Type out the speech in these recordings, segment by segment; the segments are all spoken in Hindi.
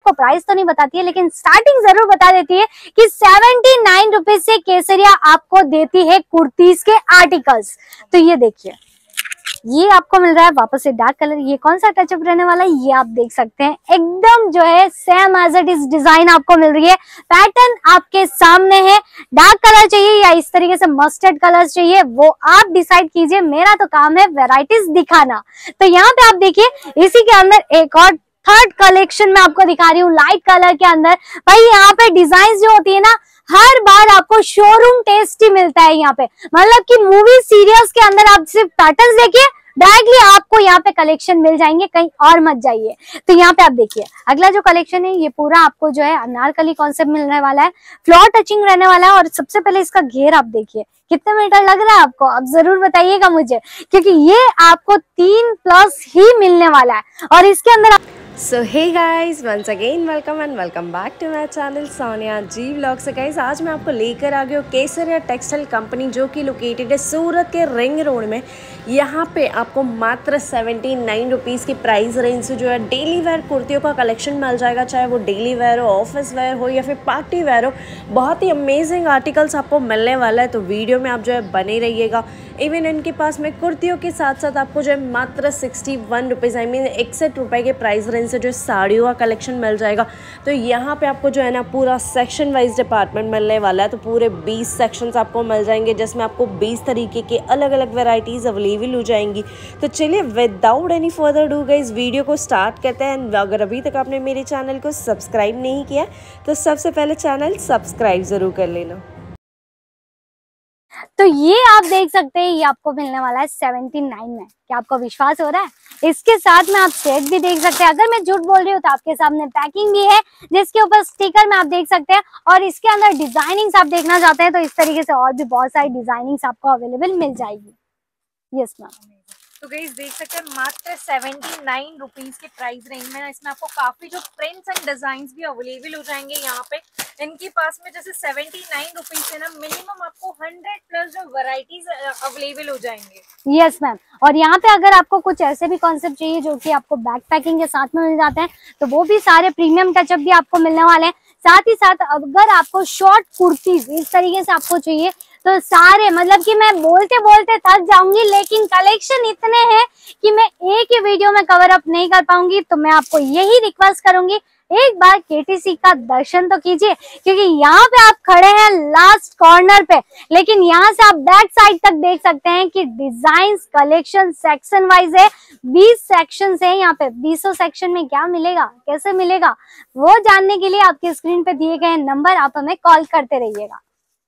आपको प्राइस तो नहीं बताती है, लेकिन स्टार्टिंग जरूर बता देती है कि 79 रुपीज से केसरिया आपको देती है कुर्तीज के आर्टिकल्स। तो ये देखिए, ये आपको मिल रहा है वापस से डार्क कलर। ये कौन सा टचअप रहने वाला है ये आप देख सकते हैं, एकदम जो है same as it is design आपको मिल रही है। पैटर्न आपके सामने है। डार्क कलर चाहिए या इस तरीके से मस्टर्ड कलर चाहिए वो आप डिसाइड कीजिए, मेरा तो काम है वैरायटीज दिखाना। तो यहाँ पे आप देखिए, इसी के अंदर एक और थर्ड कलेक्शन में आपको दिखा रही हूँ लाइट कलर के अंदर। भाई यहाँ पे डिजाइन जो होती है ना, हर बार आपको शोरूम टेस्ट ही मिलता है यहाँ पे। मतलब कि मूवी सीरियल्स के अंदर आप सिर्फ पैटर्न्स देखिए, डायरेक्टली आपको यहाँ पे कलेक्शन मिल जाएंगे, कहीं और मत जाइए। तो यहाँ पे आप देखिए, अगला जो कलेक्शन है ये पूरा आपको जो है अनारकली कॉन्सेप्ट मिलने वाला है, फ्लोर टचिंग रहने वाला है। और सबसे पहले इसका घेर आप देखिए, कितने मीटर लग रहा है आपको, आप जरूर बताइएगा मुझे, क्योंकि ये आपको 3+ ही मिलने वाला है। और इसके अंदर so hey guys, once again welcome and welcome back to my channel Sonia ji vlog. से गाइस आज मैं आपको लेकर आ गई हूँ केसरिया टेक्सटाइल कंपनी, जो कि लोकेटेड है सूरत के रिंग रोड में। यहाँ पे आपको मात्र 79 रुपीज़ की प्राइस रेंज से जो है डेली वेयर कुर्तियों का कलेक्शन मिल जाएगा, चाहे वो डेली वेयर हो, ऑफिस वेयर हो या फिर पार्टी वेयर हो। बहुत ही अमेजिंग आर्टिकल्स आपको मिलने वाला है, तो वीडियो में आप जो है बने रहिएगा। इवन इनके पास में कुर्तियों के साथ साथ आपको जो है मात्र 61 रुपीज़, आई मीन 61 रुपये के प्राइस रेंज से जो साड़ियों का कलेक्शन मिल जाएगा। तो यहाँ पे आपको जो है ना पूरा सेक्शन वाइज डिपार्टमेंट मिलने वाला है। तो पूरे 20 सेक्शंस आपको मिल जाएंगे, जिसमें आपको 20 तरीके के अलग अलग वेराइटीज़ अवेलेबल हो जाएंगी। तो चलिए without any further do guys video को स्टार्ट करते हैं। अगर अभी तक आपने मेरे चैनल को सब्सक्राइब नहीं किया तो सबसे पहले चैनल सब्सक्राइब ज़रूर कर लेना। तो ये आप देख सकते हैं, ये आपको मिलने वाला है 79 में। क्या आपको विश्वास हो रहा है? इसके साथ में आप सेट भी देख सकते हैं। अगर मैं झूठ बोल रही हूँ तो आपके सामने पैकिंग भी है, जिसके ऊपर स्टिकर में आप देख सकते हैं। और इसके अंदर डिजाइनिंग्स आप देखना चाहते हैं तो इस तरीके से और भी बहुत सारी डिजाइनिंग्स आपको अवेलेबल मिल जाएगी। Yes ma'am. तो गाइस देख सकते हैं मात्र 79 रुपीज के प्राइस रेंज में इसमें आपको काफी जो प्रिंट्स एंड डिजाइन्स भी अवेलेबल हो जाएंगे। यहाँ पे इनके पास में जैसे 79 रुपीज से ना मिनिमम आपको 100+ जो वैरायटीज अवेलेबल हो जाएंगे। Yes ma'am. और यहाँ पे अगर आपको कुछ ऐसे भी कॉन्सेप्ट चाहिए जो कि आपको बैक पैकिंग के साथ में मिल जाते हैं, तो वो भी सारे प्रीमियम टचअप भी आपको मिलने वाले हैं। साथ ही साथ अगर आपको शॉर्ट कुर्तीज इस तरीके से आपको चाहिए तो सारे, मतलब कि मैं बोलते बोलते थक जाऊंगी, लेकिन कलेक्शन इतने हैं कि मैं एक ही वीडियो में कवर अप नहीं कर पाऊंगी। तो मैं आपको यही रिक्वेस्ट करूंगी, एक बार केटीसी का दर्शन तो कीजिए, क्योंकि यहाँ पे आप खड़े हैं लास्ट कॉर्नर पे, लेकिन यहाँ से आप बैक साइड तक देख सकते हैं कि डिजाइन्स कलेक्शन सेक्शन वाइज है। 20 सेक्शन है यहाँ पे। 20 सेक्शन में क्या मिलेगा, कैसे मिलेगा, वो जानने के लिए आपके स्क्रीन पे दिए गए नंबर आप हमें कॉल करते रहिएगा।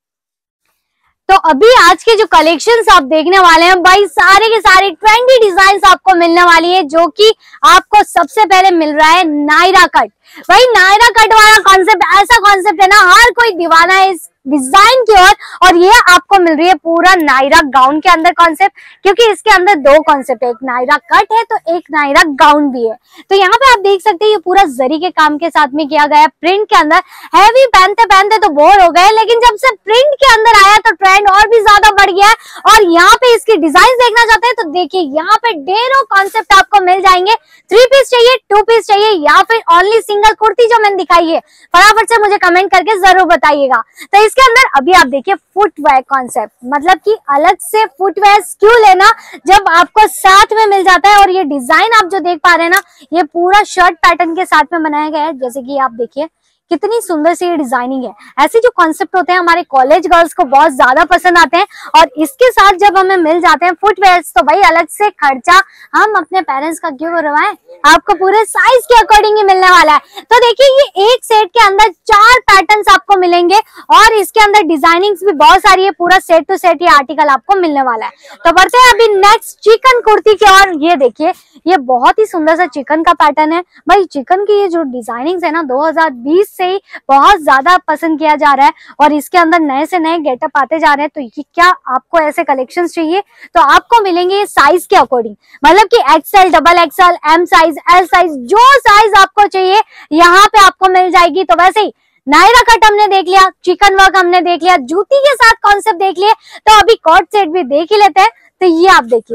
तो अभी आज के जो कलेक्शंस आप देखने वाले हैं भाई, सारे के सारे 20 डिजाइन्स आपको मिलने वाली है, जो कि आपको सबसे पहले मिल रहा है नायरा कट। भाई नायरा कट वाला कॉन्सेप्ट ऐसा कॉन्सेप्ट है ना, हर कोई दीवाना है इस डिजाइन की ओर। और ये आपको मिल रही है पूरा नायरा गाउन के अंदर कॉन्सेप्ट, क्योंकि इसके अंदर 2 कॉन्सेप्ट है, एक नायरा कट है तो एक नायरा गाउन भी है। तो यहाँ पे आप देख सकते हैं ये पूरा जरी के काम के साथ में किया गया है प्रिंट के अंदर। हैवी पहनते पहनते तो बोर हो गए, लेकिन जब से प्रिंट के अंदर आया तो ट्रेंड और भी ज्यादा बढ़ गया है। और यहाँ पे इसकी डिजाइन देखना चाहते हैं तो देखिए, यहाँ पे ढेरों कॉन्सेप्ट आपको मिल जाएंगे। 3 पीस चाहिए, 2 पीस चाहिए, या फिर ओनली सिंगल कुर्ती जो मैंने दिखाई है, फटाफट से मुझे कमेंट करके जरूर बताइएगा। तो इसके अंदर अभी आप देखिए फुटवेयर कॉन्सेप्ट, मतलब कि अलग से फुटवेयर क्यों लेना जब आपको साथ में मिल जाता है। और ये डिजाइन आप जो देख पा रहे हैं ना, ये पूरा शर्ट पैटर्न के साथ में बनाया गया है। जैसे कि आप देखिए कितनी सुंदर सी ये डिजाइनिंग है। ऐसे जो कॉन्सेप्ट होते हैं हमारे कॉलेज गर्ल्स को बहुत ज्यादा पसंद आते हैं। और इसके साथ जब हमें मिल जाते हैं फुटवेयर्स, तो भाई अलग से खर्चा हम अपने पेरेंट्स का क्यों करवाएं, आपको पूरे साइज के अकॉर्डिंग ही मिलने वाला है। तो देखिए ये एक सेट के अंदर 4 पैटर्न्स आपको मिलेंगे, और इसके अंदर डिजाइनिंग्स भी बहुत सारी है। पूरा सेट टू सेट ये आर्टिकल आपको मिलने वाला है। तो बढ़ते हैं अभी नेक्स्ट चिकन कुर्ती की ओर। ये देखिए, ये बहुत ही सुंदर सा चिकन का पैटर्न है। भाई चिकन की ये जो डिजाइनिंग्स है ना, 2020 से ही बहुत ज्यादा पसंद किया जा रहा है, और इसके अंदर नए से नए गेटअप आते जा रहे हैं। तो ये क्या आपको ऐसे कलेक्शंस चाहिए तो आपको मिलेंगे साइज के अकॉर्डिंग, मतलब कि XL, XXL, M size, L size, जो साइज आपको चाहिए यहाँ पे आपको मिल जाएगी। तो वैसे ही नायरा कट हमने देख लिया, चिकन वर्क हमने देख लिया, जूती के साथ कॉन्सेप्ट देख लिए, तो अभी कॉट सेट भी देख ही लेते हैं। तो ये आप देखिए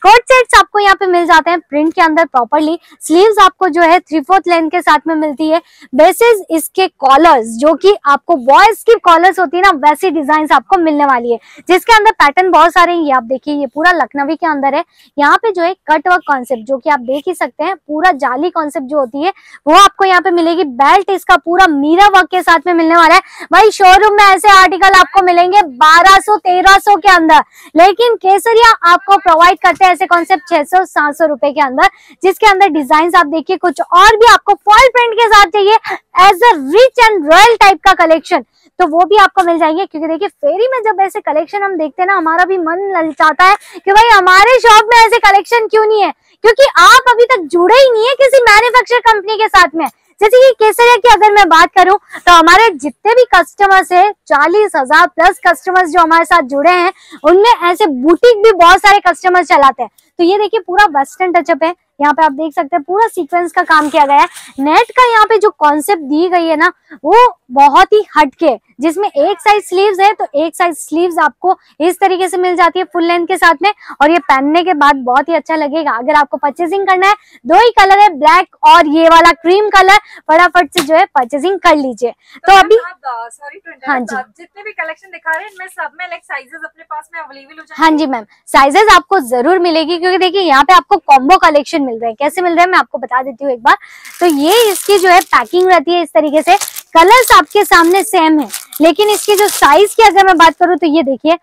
कोट सेट्स आपको यहाँ पे मिल जाते हैं प्रिंट के अंदर प्रॉपरली। स्लीव्स आपको जो है 3/4 लेंथ के साथ में मिलती है। बेसिस इसके कॉलर्स जो कि आपको बॉयज की कॉलर्स होती है ना, वैसी डिजाइन आपको मिलने वाली है, जिसके अंदर पैटर्न बहुत सारे हैं। ये आप देखिए, ये पूरा लखनवी के अंदर है। यहाँ पे जो है कट वर्क कॉन्सेप्ट जो कि आप देख ही सकते हैं, पूरा जाली कॉन्सेप्ट जो होती है वो आपको यहाँ पे मिलेगी। बेल्ट इसका पूरा मीरा वर्क के साथ में मिलने वाला है। भाई शोरूम में ऐसे आर्टिकल आपको मिलेंगे 1200-1300 के अंदर, लेकिन केसरिया आपको प्रोवाइड करते हैं ऐसे कॉन्सेप्ट 600-700 रुपए के अंदर, जिसके अंदर डिजाइन आप देखिए कुछ और भी आपको फॉल प्रिंट के साथ चाहिए as a rich and royal type का कलेक्शन, तो वो भी आपको मिल जाएंगे। क्योंकि देखिए फेरी में जब ऐसे कलेक्शन हम देखते हैं ना, हमारा भी मन ललचाता है कि भाई हमारे शॉप में ऐसे कलेक्शन क्यों नहीं है, क्योंकि आप अभी तक जुड़े ही नहीं है किसी मैन्युफैक्चर कंपनी के साथ में। जैसे कि केसरिया की अगर मैं बात करूं तो हमारे जितने भी कस्टमर्स है, 40,000 प्लस कस्टमर्स जो हमारे साथ जुड़े हैं, उनमें ऐसे बुटीक भी बहुत सारे कस्टमर्स चलाते हैं। तो ये देखिए पूरा वेस्टर्न टचअप है, यहाँ पे आप देख सकते हैं पूरा सीक्वेंस का काम किया गया है। नेट का यहाँ पे जो कॉन्सेप्ट दी गई है ना, वो बहुत ही हटके, जिसमें एक साइज स्लीव्स है तो एक साइज स्लीव्स आपको इस तरीके से मिल जाती है फुल लेंथ के साथ में, और ये पहनने के बाद बहुत ही अच्छा लगेगा। अगर आपको परचेसिंग करना है, 2 ही कलर है, ब्लैक और ये वाला क्रीम कलर, फटाफट से जो है परचेसिंग कर लीजिए। तो अभी सॉरी हाँ जी, जितने भी कलेक्शन दिखा रहे हैं इनमें सब में लाइक साइजेस अपने पास में अवेलेबल हो जाएंगे। हाँ जी मैम, साइजेस आपको जरूर मिलेगी, क्योंकि देखिए यहाँ पे आपको कॉम्बो कलेक्शन मिल रहे हैं। कैसे मिल रहे हैं मैं आपको बता देती हूँ एक बार। तो ये इसकी जो है पैकिंग रहती है इस तरीके से, कलर्स आपके सामने सेम है, लेकिन इसकी जो साइज की अगर मैं बात करूँ तो ये देखिए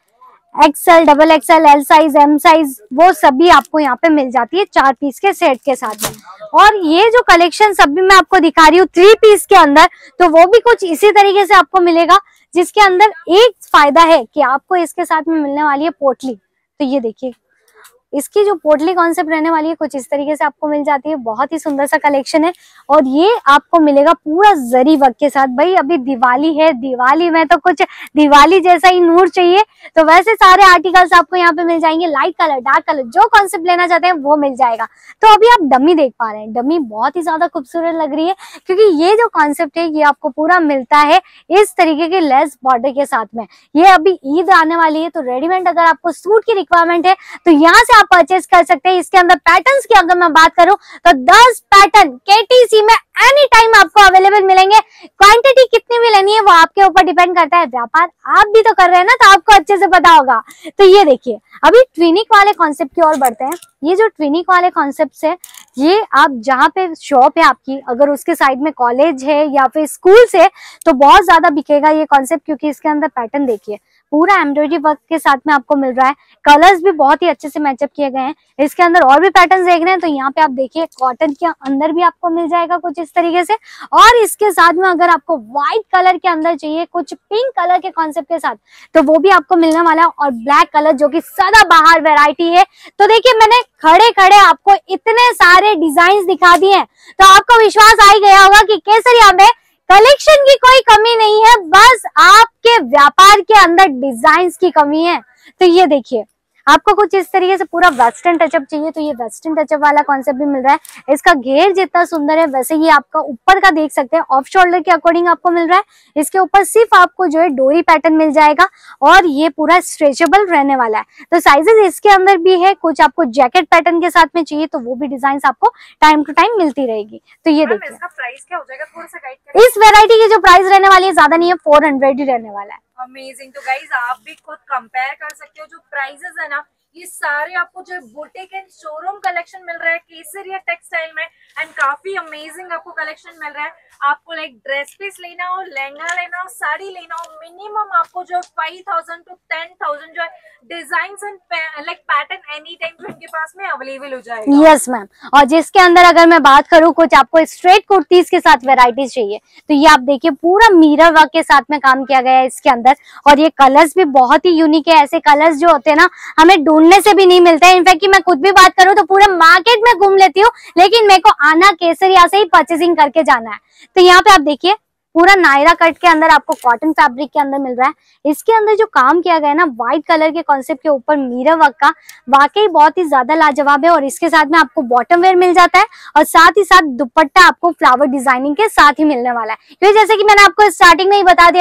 XL, XXL, L size, M size, वो सभी आपको यहाँ पे मिल जाती है 4 पीस के सेट के साथ में। और ये जो कलेक्शन सभी मैं आपको दिखा रही हूँ 3 पीस के अंदर, तो वो भी कुछ इसी तरीके से आपको मिलेगा, जिसके अंदर एक फायदा है कि आपको इसके साथ में मिलने वाली है पोटली। तो ये देखिए इसकी जो पोटली कॉन्सेप्ट रहने वाली है कुछ इस तरीके से आपको मिल जाती है। बहुत ही सुंदर सा कलेक्शन है, और ये आपको मिलेगा पूरा जरी वर्क के साथ। भाई अभी दिवाली है, दिवाली में तो कुछ दिवाली जैसा ही नूर चाहिए, तो वैसे सारे आर्टिकल्स आपको यहाँ पे मिल जाएंगे। लाइट कलर, डार्क कलर, जो कॉन्सेप्ट लेना चाहते हैं वो मिल जाएगा। तो अभी आप डमी देख पा रहे हैं, डमी बहुत ही ज्यादा खूबसूरत लग रही है, क्योंकि ये जो कॉन्सेप्ट है ये आपको पूरा मिलता है इस तरीके के लेस बॉर्डर के साथ में। ये अभी ईद आने वाली है, तो रेडीमेड अगर आपको सूट की रिक्वायरमेंट है तो यहाँ से आप परचेज कर सकते हैं। इसके अंदर पैटर्न्स की अगर मैं बात करूं तो 10 पैटर्न KTC में एनी टाइम आपको अवेलेबल मिलेंगे। क्वांटिटी कितनी भी लेनी है वो आपके ऊपर डिपेंड करता है। व्यापार आप भी तो कर रहे हैं ना, तो आपको अच्छे से पता होगा। तो ये देखिए अभी ट्विनिक वाले कॉन्सेप्ट की ओर बढ़ते हैं। ये जो ट्विनिक वाले कॉन्सेप्ट है, ये आप जहाँ पे शॉप है आपकी, अगर उसके साइड में कॉलेज है या फिर स्कूल से, तो बहुत ज्यादा बिकेगा ये कॉन्सेप्ट, क्योंकि इसके अंदर पैटर्न देखिए पूरा एम्ब्रॉयडरी वर्क के साथ में आपको मिल रहा है। कलर्स भी बहुत ही अच्छे से मैचअप किए गए हैं। इसके अंदर और भी पैटर्न्स देख रहे हैं तो यहाँ पे आप देखिए कॉटन के अंदर भी आपको मिल जाएगा कुछ इस तरीके से, और इसके साथ में अगर आपको व्हाइट कलर के अंदर चाहिए कुछ पिंक कलर के कॉन्सेप्ट के साथ, तो वो भी आपको मिलने वाला है। और ब्लैक कलर जो कि सदाबहार वैरायटी है। तो देखिए मैंने खड़े खड़े आपको इतने सारे डिजाइन दिखा दिए हैं, तो आपको विश्वास आ ही गया होगा कि केसरिया में कलेक्शन की कोई कमी नहीं है, बस आपके व्यापार के अंदर डिजाइन्स की कमी है। तो ये देखिए आपको कुछ इस तरीके से पूरा वेस्टर्न टचअप चाहिए, तो ये वेस्टर्न टचअप वाला कॉन्सेप्ट भी मिल रहा है। इसका घेर जितना सुंदर है वैसे ही आपका ऊपर का देख सकते हैं ऑफ शोल्डर के अकॉर्डिंग आपको मिल रहा है। इसके ऊपर सिर्फ आपको जो है डोरी पैटर्न मिल जाएगा, और ये पूरा स्ट्रेचेबल रहने वाला है। तो साइजेस इसके अंदर भी है, कुछ आपको जैकेट पैटर्न के साथ में चाहिए तो वो भी डिजाइन आपको टाइम टू टाइम मिलती रहेगी। तो ये देखिए इसका प्राइस क्या हो जाएगा, थोड़ा सा गाइड करें। इस वेरायटी की जो प्राइस रहने वाली है ज्यादा नहीं है, 400 ही रहने वाला है। अमेजिंग। तो गाइज आप भी खुद कंपेयर कर सकते हो, जो प्राइसेस है ना ये सारे आपको जो बुटीक एंड शोरूम कलेक्शन मिल रहा है केसरिया टेक्सटाइल में, एंड काफी अमेजिंग आपको कलेक्शन मिल रहा है। आपको लाइक ड्रेस पीस लेना हो, लहंगा लेना हो, साड़ी लेना हो, मिनिमम आपको जो 5,000 to 10,000 जो है design and like pattern any time जो इनके पास में अवेलेबल हो जाएगा। Yes ma'am. और जिसके अंदर अगर मैं बात करूँ कुछ आपको स्ट्रेट कुर्तीज के साथ वेराइटीज चाहिए, तो ये आप देखिए पूरा मिरर वर्क के साथ में काम किया गया है इसके अंदर, और ये कलर्स भी बहुत ही यूनिक है। ऐसे कलर्स जो होते हैं ना हमें ढूंढने से भी नहीं मिलता है। इनफैक्ट कि मैं खुद भी बात करूँ तो पूरे मार्केट में घूम लेती हूँ, लेकिन मेरे को आना केसरिया से ही परचेसिंग करके जाना है। तो यहाँ पे आप देखिए पूरा नायरा कट के अंदर आपको कॉटन फैब्रिक के अंदर मिल रहा है। इसके अंदर जो काम किया गया है ना व्हाइट कलर के कॉन्सेप्ट के ऊपर मिरर वर्क का, वाकई बहुत ही ज्यादा लाजवाब है। और इसके साथ में आपको बॉटम वेयर मिल जाता है, और साथ ही साथ दुपट्टा आपको फ्लावर डिजाइनिंग के साथ ही मिलने वाला है। क्योंकि जैसे कि मैंने आपको स्टार्टिंग में ही बता दिया था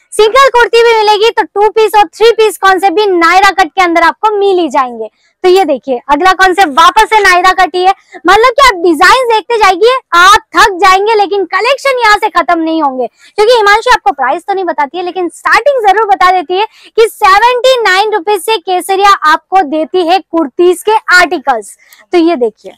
सिंगल कुर्ती भी मिलेगी तो 2 पीस और 3 पीस कॉन्सेप्ट भी नायरा कट के अंदर आपको मिल ही जाएंगे। तो ये देखिए अगला कॉन्सेप्ट वापस से नायरा कट ही है। मतलब कि आप डिजाइन देखते जाइए, आप थक जाएंगे, लेकिन कलेक्शन यहाँ से खत्म नहीं होंगे। क्योंकि हिमांशु आपको प्राइस तो नहीं बताती है, लेकिन स्टार्टिंग जरूर बता देती है कि 79 रुपीज से केसरिया आपको देती है कुर्तीज के आर्टिकल्स। तो ये देखिए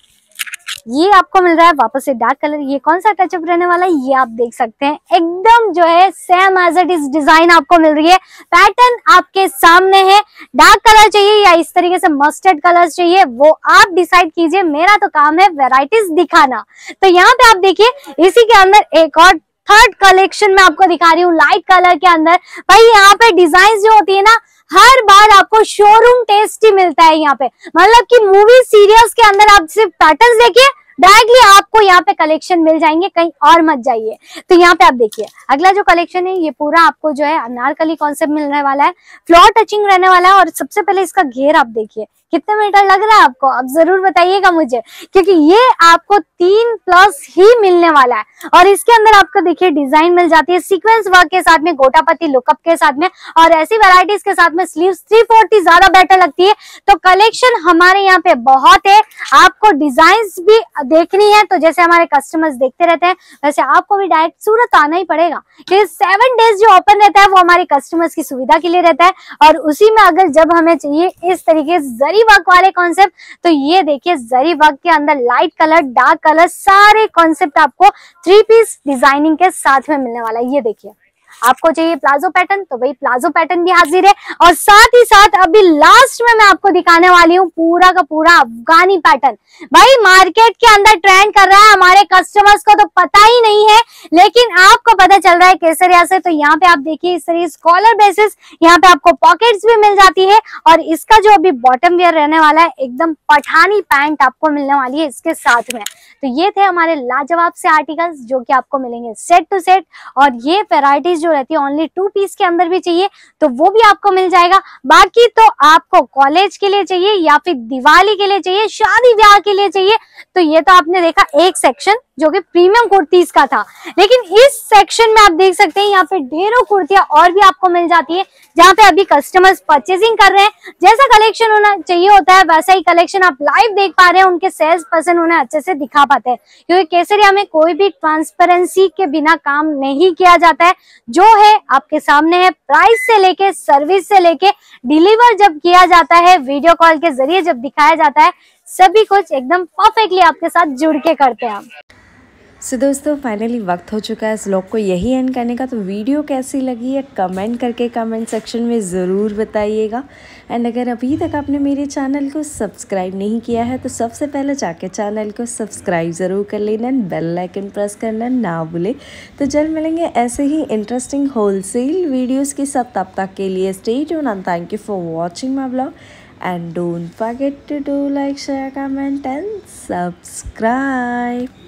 ये आपको मिल रहा है वापस से डार्क कलर। ये कौन सा टचअप रहने वाला है ये आप देख सकते हैं, एकदम जो है same as it is design आपको मिल रही है। पैटर्न आपके सामने है। डार्क कलर चाहिए या इस तरीके से मस्टर्ड कलर चाहिए वो आप डिसाइड कीजिए, मेरा तो काम है वेराइटीज दिखाना। तो यहाँ पे आप देखिए इसी के अंदर एक और थर्ड कलेक्शन में आपको दिखा रही हूँ लाइट कलर के अंदर। भाई यहाँ पे डिजाइन जो होती है ना, हर बार आपको शोरूम टेस्ट ही मिलता है यहाँ पे। मतलब कि मूवी सीरियल्स के अंदर आप सिर्फ पैटर्न्स देखिए, डायरेक्टली आपको यहाँ पे कलेक्शन मिल जाएंगे, कहीं और मत जाइए। तो यहाँ पे आप देखिए अगला जो कलेक्शन है ये पूरा आपको जो है अनारकली कॉन्सेप्ट मिलने वाला है, फ्लोर टचिंग रहने वाला है। और सबसे पहले इसका घेर आप देखिए कितने मीटर लग रहा है आपको, आप जरूर बताइएगा मुझे, क्योंकि ये आपको 3+ ही मिलने वाला है। और इसके अंदर आपको देखिए डिजाइन मिल जाती है सीक्वेंस वर्क के साथ में, गोटापत्ती लुकअप के साथ में, और ऐसी वैरायटीज के साथ में स्लीव्स 3/4 ज्यादा बेटर लगती है। तो कलेक्शन हमारे यहाँ पे बहुत है, आपको डिजाइन भी देखनी है तो जैसे हमारे कस्टमर्स देखते रहते हैं वैसे आपको भी डायरेक्ट सूरत आना ही पड़ेगा, क्योंकि 7 डेज जो ओपन रहता है वो हमारे कस्टमर्स की सुविधा के लिए रहता है। और उसी में अगर जब हमें चाहिए इस तरीके से जरी वर्क वाले कॉन्सेप्ट, तो ये देखिए जरी वर्क के अंदर लाइट कलर डार्क कलर सारे कॉन्सेप्ट आपको 3 पीस डिजाइनिंग के साथ में मिलने वाला है। ये देखिए आपको चाहिए प्लाजो पैटर्न तो वही प्लाजो पैटर्न भी हाजिर है। और साथ ही साथ अभी लास्ट में मैं आपको दिखाने वाली हूँ पूरा का पूरा अफगानी पैटर्न। भाई मार्केट के अंदर ट्रेंड कर रहा है, हमारे कस्टमर्स को तो पता ही नहीं है, लेकिन आपको पता चल रहा है केसरिया से। तो यहाँ पे आप देखिए इस तरीके कॉलर बेसिस, यहाँ पे आपको पॉकेट्स भी मिल जाती है। और इसका जो अभी बॉटम वेयर रहने वाला है एकदम पठानी पैंट आपको मिलने वाली है इसके साथ में। तो ये थे हमारे लाजवाब से आर्टिकल्स जो कि आपको मिलेंगे सेट टू सेट। और ये वेराइटीज जो रहती है ओनली 2 पीस के अंदर भी चाहिए तो वो भी आपको मिल जाएगा। बाकी तो आपको कॉलेज के लिए चाहिए या फिर दिवाली के लिए चाहिए, शादी ब्याह के लिए चाहिए, तो ये तो आपने देखा एक सेक्शन जो कि प्रीमियम कुर्तीज का था। लेकिन इस सेक्शन में आप देख सकते हैं यहाँ पे ढेरों कुर्तियां और भी आपको मिल जाती है, जहाँ पे अभी कस्टमर्स परचेजिंग कर रहे हैं। जैसा कलेक्शन होना चाहिए होता है वैसा ही कलेक्शन आप लाइव देख पा रहे हैं, उनके सेल्स पर्सन उन्हें अच्छे से दिखा पाते हैं। क्योंकि केसरिया में कोई भी ट्रांसपेरेंसी के बिना काम नहीं किया जाता है, जो है आपके सामने है। प्राइस से लेके सर्विस से लेके डिलीवर जब किया जाता है, वीडियो कॉल के जरिए जब दिखाया जाता है, सभी कुछ एकदम परफेक्टली आपके साथ जुड़ के करते हैं हम। सो दोस्तों फाइनली वक्त हो चुका है इस व्लॉग को यही एंड करने का। तो वीडियो कैसी लगी है कमेंट करके कमेंट सेक्शन में ज़रूर बताइएगा। एंड अगर अभी तक आपने मेरे चैनल को सब्सक्राइब नहीं किया है तो सबसे पहले जाके चैनल को सब्सक्राइब ज़रूर कर लेना, बेल आइकन प्रेस करना ना भूले। तो जल्द मिलेंगे ऐसे ही इंटरेस्टिंग होलसेल वीडियोज़ के साथ। तब तक के लिए stay tuned and thank you for watching my vlog. And don't forget to do like, share, comment and subscribe.